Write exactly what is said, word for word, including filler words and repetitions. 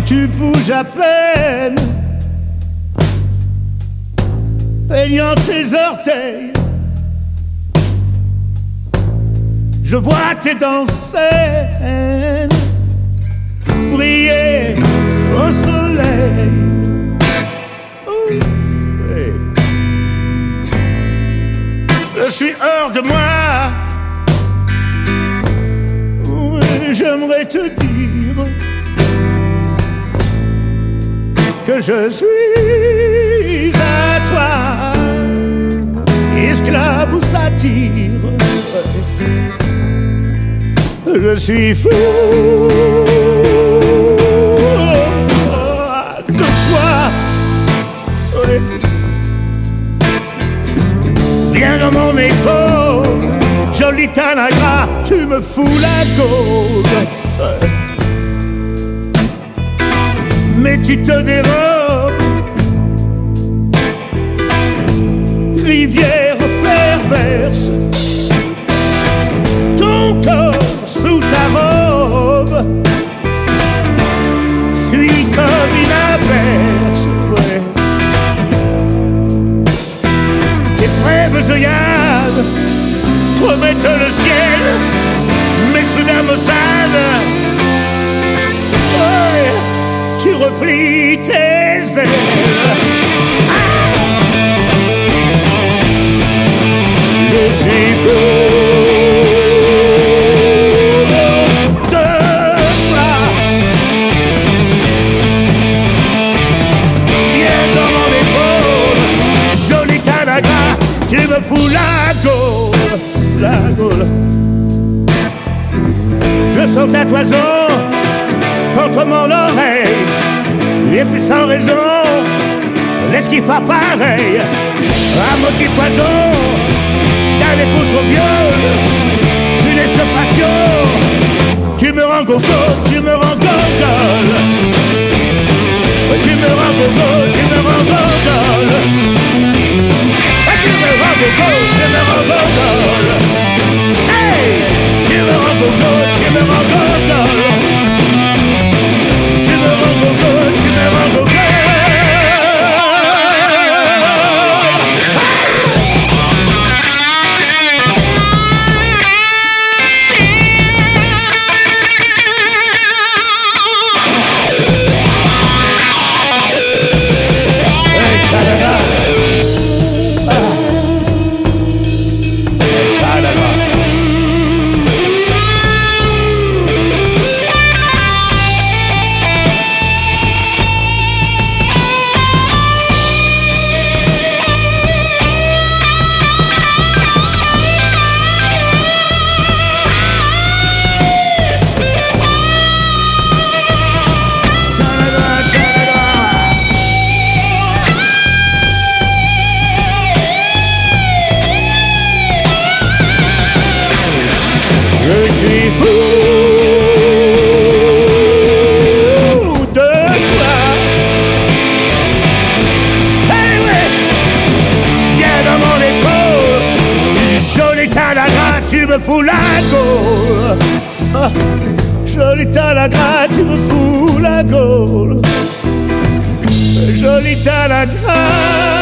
tu bouges à peine, peignant tes orteils. Je vois tes dents saines briller au soleil. Oh, oui. Je suis hors de moi. Oui, j'aimerais te dire que je suis à toi, esclave ou satire. Je suis fou de toi. Oui. Viens dans mon épaule, jolie Tanagra, tu me fous la gaule. Mais tu te dérobes, rivière perverse, ton corps sous ta robe fuit comme une averse. Ouais. Tes brèves œillades promettent le ciel, mais soudain maussade. Ouais. Tu replies tes ailes. Ah, je suis fou de toi. Viens dans mon épaule, jolie Tanagra, tu me fous la gaule, la gaule. Je sens ta toison contre mon oreille, et puis sans raison, l'esquive pas pareil. Un maudit poison, dans les pouces au viol, tu laisses de passion. Tu me rends gogo, tu me rends gogol. Tu me rends gogo, tu me rends gogol. Tu me rends gogo, tu me rends gogol. Hey, tu me rends gogo, tu me rends gogol. Tu me rends gogo, tu me rends gogo. Je suis fou de toi. Hey, ouais. Viens dans mon épaule, jolie Tanagra, tu me fous la gaule. Oh, jolie Tanagra, tu me fous la gaule. Jolie Tanagra.